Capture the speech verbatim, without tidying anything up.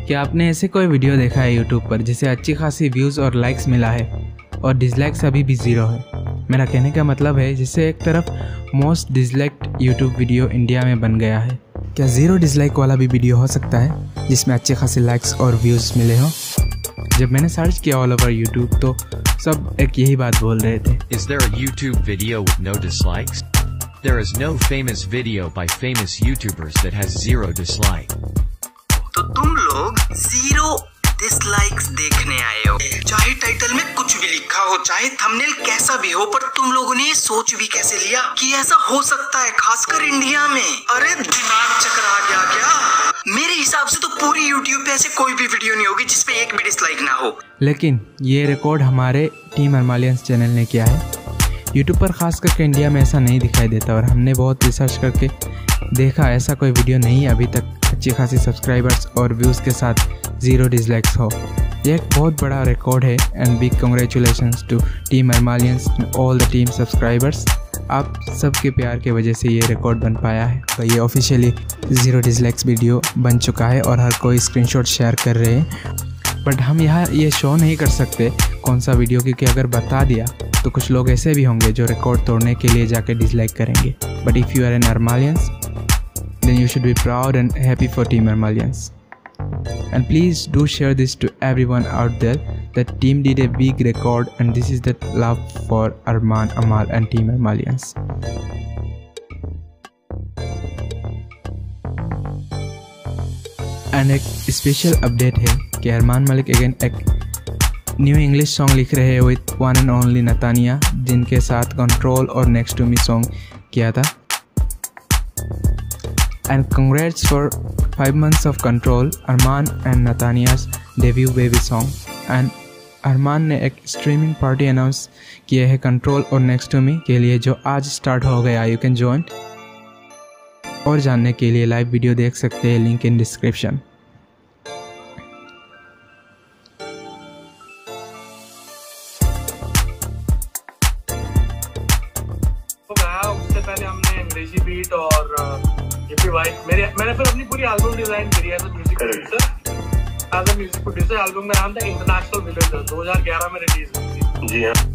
क्या आपने ऐसे कोई वीडियो देखा है यूट्यूब पर जिसे अच्छी खासी व्यूज़ और लाइक्स मिला है और डिसलाइक्स अभी भी ज़ीरो है? मेरा कहने का मतलब है जिससे एक तरफ most disliked YouTube video India में बन गया है। क्या ज़ीरो डिसलाइक वाला भी वीडियो हो सकता है जिसमें अच्छे खासे लाइक्स और व्यूज़ मिले हों? जब मैंने सर्च किया ऑल ओवर यूट्यूब तो सब एक यही बात बोल रहे थे। Is there a YouTube video with no dislikes? There is no famous video by famous YouTubers that has zero dislike. तो तुम लोग जीरो डिसलाइक्स देखने आए हो। चाहे टाइटल में कुछ भी लिखा हो, चाहे थंबनेल कैसा भी हो, पर तुम लोगों ने ये सोच भी कैसे लिया कि ऐसा हो सकता है, खासकर इंडिया में? अरे दिमाग चकरा गया क्या? मेरे हिसाब से तो पूरी यूट्यूब पे ऐसे कोई भी वीडियो नहीं होगी जिसपे एक भी डिसलाइक ना हो। लेकिन ये रिकॉर्ड हमारे टीम अरमालियंस चैनल ने किया है। यूट्यूब पर खास करके इंडिया में ऐसा नहीं दिखाई देता और हमने बहुत रिसर्च करके देखा ऐसा कोई वीडियो नहीं अभी तक अच्छी खासी सब्सक्राइबर्स और व्यूज़ के साथ ज़ीरो डिसलाइक्स हो। यह एक बहुत बड़ा रिकॉर्ड है and big congratulations to team Armalians and all the team subscribers. आप सबके प्यार के वजह से ये रिकॉर्ड बन पाया है। तो ये ऑफिशियली ज़ीरो डिसलाइक्स वीडियो बन चुका है और हर कोई स्क्रीनशॉट शेयर कर रहे हैं। बट हम यहाँ ये शो नहीं कर सकते कौन सा वीडियो, क्योंकि अगर बता दिया तो कुछ लोग ऐसे भी होंगे जो रिकॉर्ड तोड़ने के लिए जाके डिसलाइक करेंगे। But if you are an Armalians then you should be proud and happy for Team Armalians. And please do share this to everyone out there that team did a big record and this is the love for Arman, Amal and Team Armalians. And एक special update है कि Armaan Malik again एक new English song लिख रहे हैं with one and only Natania, जिनके साथ control और नेक्स्ट टू मी सॉन्ग किया था। And congrats for five months of Control, Arman and Natania's debut baby song. And अरमान ने एक स्ट्रीमिंग पार्टी अनाउंस किया है कंट्रोल और नेक्स्ट टू मी के लिए, जो आज स्टार्ट हो गया। You can join. और जानने के लिए लाइव वीडियो देख सकते हैं, लिंक इन डिस्क्रिप्शन। उससे पहले हमने अंग्रेजी बीट और हिप्पी वाइब, मेरे मैंने फिर अपनी पूरी एल्बम डिजाइन करी as a music producer as a music producer album का नाम था इंटरनेशनल विलेजर, दो हज़ार ग्यारह में रिलीज हुई थी। जी हाँ।